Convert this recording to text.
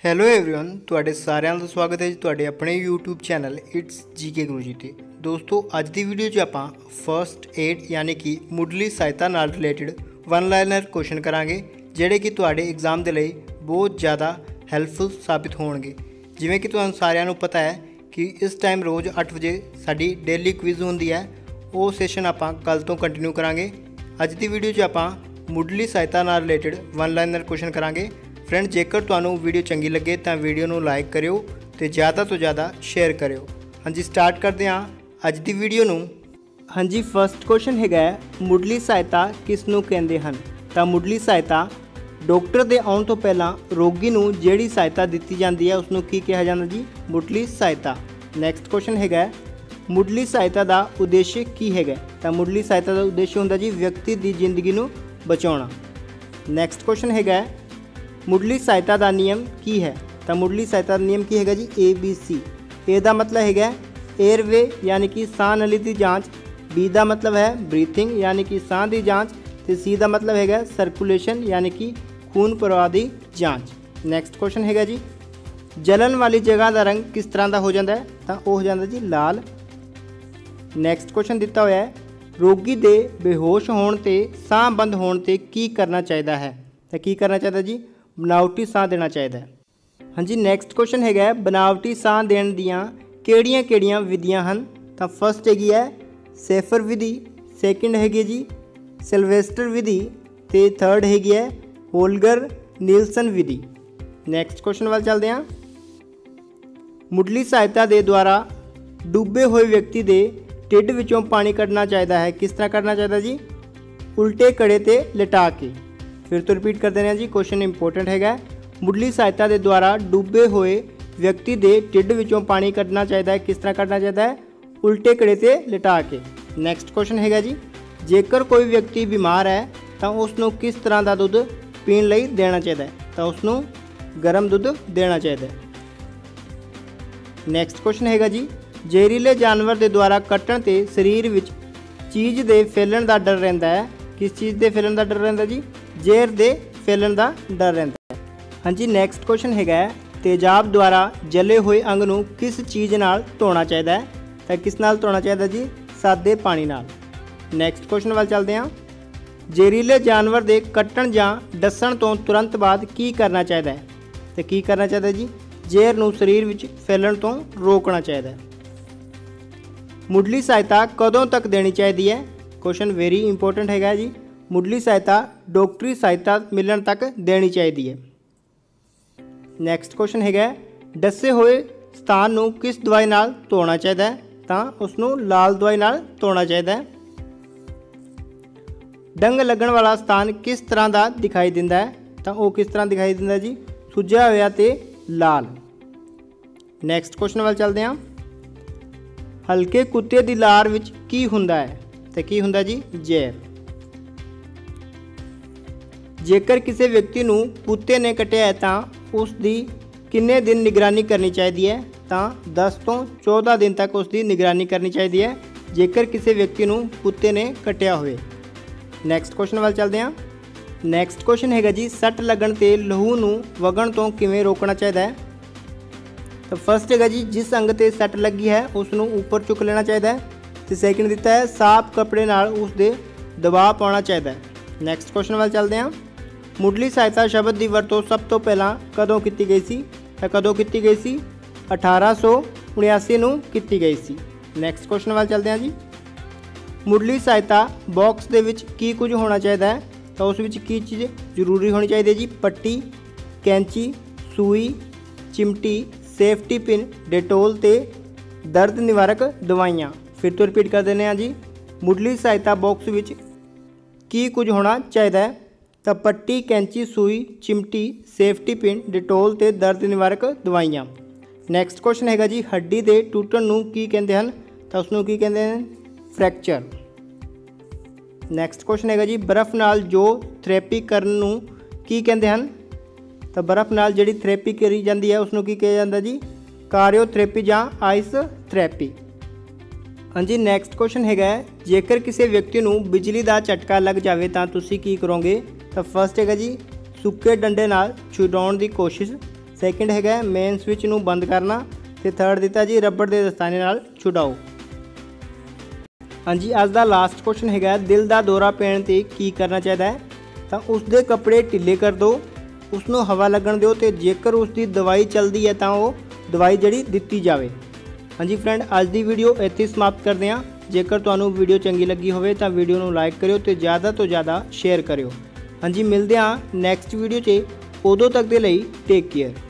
Hello everyone ਤੁਹਾਡੇ ਸਾਰਿਆਂ ਦਾ ਸਵਾਗਤ ਹੈ ਜੀ ਤੁਹਾਡੇ ਆਪਣੇ YouTube channel it's GK Guru ji ਤੇ। ਦੋਸਤੋ ਅੱਜ ਦੀ ਵੀਡੀਓ 'ਚ ਆਪਾਂ ਫਸਟ ਏਡ ਯਾਨੀ ਕਿ ਮੁੱਢਲੀ ਸਹਾਇਤਾ ਨਾਲ ਰਿਲੇਟਡ ਵਨ ਲਾਈਨਰ ਕੁਐਸਚਨ ਕਰਾਂਗੇ ਜਿਹੜੇ ਕਿ ਤੁਹਾਡੇ ਐਗਜ਼ਾਮ ਦੇ ਲਈ ਬਹੁਤ ਜ਼ਿਆਦਾ ਹੈਲਪਫੁਲ ਸਾਬਿਤ ਹੋਣਗੇ। ਜਿਵੇਂ ਕਿ ਤੁਹਾਨੂੰ ਸਾਰਿਆਂ ਨੂੰ ਪਤਾ ਹੈ ਕਿ ਇਸ ਟਾਈਮ ਰੋਜ਼ 8 ਵਜੇ ਸਾਡੀ ਡੇਲੀ ਕੁਇਜ਼ ਹੁੰਦੀ ਹੈ, ਉਹ ਸੈਸ਼ਨ ਆਪਾਂ ਕੱਲ ਤੋਂ ਕੰਟੀਨਿਊ ਕਰਾਂਗੇ। ਅੱਜ ਦੀ ਵੀਡੀਓ 'ਚ ਆਪਾਂ ਮੁੱਢਲੀ ਸਹਾਇਤਾ ਨਾਲ ਰਿਲੇਟਡ ਵਨ ਲਾਈਨਰ ਕੁਐਸਚਨ ਕਰਾਂਗੇ। फ्रेंड जेकर तुहानू वीडियो चंगी लगे तो वीडियो नू लाइक करियो तो ज़्यादा शेयर करियो। हाँ जी स्टार्ट करते हैं अज की वीडियो नू। हाँ जी फस्ट क्वेश्चन है मुढ़ली सहायता किसनू कहते हैं। तो मुढ़ली सहायता डॉक्टर के आने तो पहला रोगी नू जिहड़ी सहायता दी जाती है उसनू की कहा जाता जी, मुढ़ली सहायता। नैक्सट क्वेश्चन है मुढ़ली सहायता का उद्देश्य की है। तो मुढ़ली सहायता का उद्देश्य होंदा जी व्यक्ति की जिंदगी नू बचाउणा। नैक्सट क्वेश्चन है मुढ़ली सहायता का नियम की है। तो मुढ़ली सहायता का नियम की है जी ABC। ए का मतलब है एयरवे यानी कि साह नली की जाँच, बी का मतलब है ब्रीथिंग यानी कि साह की जाँच, तो सी का मतलब है सर्कुलेशन यानी कि खून प्रवाह की जाँच। नैक्सट क्वेश्चन है जी जलन वाली जगह का रंग किस तरह का हो जाता है। तो वह हो जाता जी लाल। नैक्सट क्वेश्चन दिता हुआ है रोगी के बेहोश होने ते साह बंद होने ते की करना चाहिए है। तो की करना चाहिए जी, बनावटी साह देना चाहिए। हाँ जी नैक्सट क्वेश्चन है बनावटी साह देने दियाँ केड़ियाँ केड़ियाँ विधियाँ हैं। तो फस्ट हैगी है सेफर विधि, सैकेंड हैगी जी सिल्वेस्टर विधि, तो थर्ड हैगी है होल्गर नीलसन विधि। नैक्सट क्वेश्चन वाल चलते हैं। मुढ़ली सहायता के द्वारा डूबे हुए व्यक्ति के ढिड विचों पानी कढ़ना चाहिए है। किस तरह कढ़ना चाहिए जी, उल्टे कड़े ते लिटा के। फिर तो रिपीट कर देना जी, क्वेश्चन इंपॉर्टेंट है। मुढ़ली सहायता के द्वारा डूबे हुए व्यक्ति के ढिड विचों पानी कढ़ना चाहिए है। किस तरह कढ़ना चाहिए है, उल्टे कड़े ते लिटा के। नैक्सट क्वेश्चन है जी जेकर कोई व्यक्ति बीमार है तो उसनों किस तरह का दुध पीने लई देना चाहिए। तो उसनों गर्म दुध देना चाहिए। नैक्सट क्वेश्चन है जी जहरीले जानवर के द्वारा कट्टण ते शरीर विच चीज़ के फैलन का डर रहिंदा है। किस चीज़ के फैलन का डर रहिंदा जी, ਜ਼ਹਿਰ ਦੇ ਫੈਲਣ ਦਾ ਡਰ ਰਹਿੰਦਾ ਹੈ। ਹਾਂਜੀ ਨੈਕਸਟ ਕੁਐਸਚਨ ਹੈਗਾ ਤੇਜ਼ਾਬ ਦੁਆਰਾ ਜਲੇ ਹੋਏ ਅੰਗ ਨੂੰ ਕਿਸ ਚੀਜ਼ ਨਾਲ ਧੋਣਾ ਚਾਹੀਦਾ ਹੈ। ਤਾਂ ਕਿਸ ਨਾਲ ਧੋਣਾ ਚਾਹੀਦਾ ਜੀ, ਸਾਦੇ ਪਾਣੀ ਨਾਲ। ਨੈਕਸਟ ਕੁਐਸਚਨ ਵੱਲ ਚੱਲਦੇ ਹਾਂ। ਜ਼ਹਿਰੀਲੇ ਜਾਨਵਰ ਦੇ ਕੱਟਣ ਜਾਂ ਡਸਣ ਤੋਂ ਤੁਰੰਤ ਬਾਅਦ ਕੀ ਕਰਨਾ ਚਾਹੀਦਾ ਹੈ। ਤੇ ਕੀ ਕਰਨਾ ਚਾਹੀਦਾ ਜੀ, ਜ਼ਹਿਰ ਨੂੰ ਸਰੀਰ ਵਿੱਚ ਫੈਲਣ ਤੋਂ ਰੋਕਣਾ ਚਾਹੀਦਾ ਹੈ। ਮੁੱਢਲੀ ਸਹਾਇਤਾ ਕਦੋਂ ਤੱਕ ਦੇਣੀ ਚਾਹੀਦੀ ਹੈ। क्वेश्चन वेरी इंपॉर्टेंट है जी। मुढ़ली सहायता डॉक्टरी सहायता मिलने तक देनी चाहिए है। नैक्सट क्वेश्चन है डसे हुए स्थान नू किस दवाई नाल धोना चाहिए। तो उसनू लाल दवाई नाल धोना चाहिए। डंग लगन वाला स्थान किस तरह का दिखाई दिंदा है। तो वह किस तरह दिखाई दिंदा जी, सुझा हुआ ते लाल। नैक्सट क्वेश्चन वाल चलते हैं। हल्के कुत्ते की लार विच की हुंदा है। तो की हुंदा जी, ਜ਼ਹਿਰ। जेकर किसी व्यक्ति नू कुत्ते ने कटिया है तो उसकी किन्ने दिन निगरानी करनी चाहिए है। तो 10 तो 14 दिन तक उसकी निगरानी करनी चाहिए है जेकर किसी व्यक्ति नू कुत्ते ने कटिया होए। नैक्सट क्वेश्चन वाल चलते हैं। नैक्सट क्वेश्चन है जी सट लगन ते लहू नू वगण तो किवें रोकना चाहिए है। तो फस्ट है जी जिस अंग ते सट लगी है उसनू ऊपर चुक लेना चाहिए है। तो सैकेंड दिता है साफ कपड़े नाल उसदे दबाव पाना चाहिए है। नैक्सट क्वेश्चन वाल चलते हैं। मुढ़ली सहायता शब्द की वरतों सब तो पहला कदों की गई सी। तो कदों की गई सी, 1879 नूं की गई सी। नैक्सट क्वेश्चन वाल चलते हैं जी मुढ़ली सहायता बॉक्स दे विच की कुछ होना चाहिए है। तो उस विच की चीज़ जरूरी होनी चाहिए जी, पट्टी, कैंची, सूई, चिमटी, सेफ्टी पिन, डेटोल ते दर्द निवारक दवाइयाँ। फिर तो रिपीट कर देने जी मुढ़ली सहायता बॉक्स विच की कुछ होना चाहिए है। तो पट्टी, कैंची, सूई, चिमटी, सेफ्टी पिन, डिटोल ते दर्द निवारक दवाइयाँ। नैक्सट क्वेश्चन है जी हड्डी के टूटण नूं की कहते हैं। तो उसनूं की कहते हैं, फ्रैक्चर। नैक्सट क्वेश्चन है जी बर्फ नाल जो थेरेपी करन नूं की कहते हैं। तो बर्फ नाल जिहड़ी थेरेपी करी जाती है उसनूं की कहा जाता जी, कारियोथेरेपी जां आइस थेरेपी। हाँ जी नैक्सट क्वेश्चन है जेकर किसी व्यक्ति नूं बिजली का झटका लग जाए तो तुसीं की करोगे। तो फस्ट है जी सुक्के डंडे नाल छुड़ाउण की कोशिश, ਸੈਕਿੰਡ ਹੈਗਾ ਮੇਨ ਸਵਿਚ ਨੂੰ ਬੰਦ ਕਰਨਾ ਤੇ ਥਰਡ ਦਿੱਤਾ ਜੀ ਰਬੜ ਦੇ ਦਸਤਾਨੇ ਨਾਲ ਛੁਡਾਓ। ਹਾਂਜੀ, ਅੱਜ ਦਾ ਲਾਸਟ ਕੁਐਸਚਨ ਹੈਗਾ ਦਿਲ ਦਾ ਦੌਰਾ ਪੈਣ ਤੇ ਕੀ ਕਰਨਾ ਚਾਹੀਦਾ ਹੈ। ਤਾਂ ਉਸ ਦੇ ਕੱਪੜੇ ਢਿੱਲੇ ਕਰ ਦਿਓ, ਉਸ ਨੂੰ ਹਵਾ ਲੱਗਣ ਦਿਓ ਤੇ ਜੇਕਰ ਉਸ ਦੀ ਦਵਾਈ ਚੱਲਦੀ ਹੈ ਤਾਂ ਉਹ ਦਵਾਈ ਜਿਹੜੀ ਦਿੱਤੀ ਜਾਵੇ। ਹਾਂਜੀ ਫਰੈਂਡ, ਅੱਜ ਦੀ ਵੀਡੀਓ ਇੱਥੇ ਸਮਾਪਤ ਕਰਦੇ ਹਾਂ। ਜੇਕਰ ਤੁਹਾਨੂੰ ਵੀਡੀਓ ਚੰਗੀ ਲੱਗੀ ਹੋਵੇ ਤਾਂ ਵੀਡੀਓ ਨੂੰ ਲਾਈਕ ਕਰਿਓ ਤੇ ਜ਼ਿਆਦਾ ਤੋਂ ਜ਼ਿਆਦਾ ਸ਼ੇਅਰ ਕਰਿਓ। ਹਾਂਜੀ, ਮਿਲਦੇ ਹਾਂ ਨੈਕਸਟ ਵੀਡੀਓ 'ਚ। ਉਦੋਂ ਤੱਕ ਦੇ ਲਈ ਟੇਕ ਕੇਅਰ।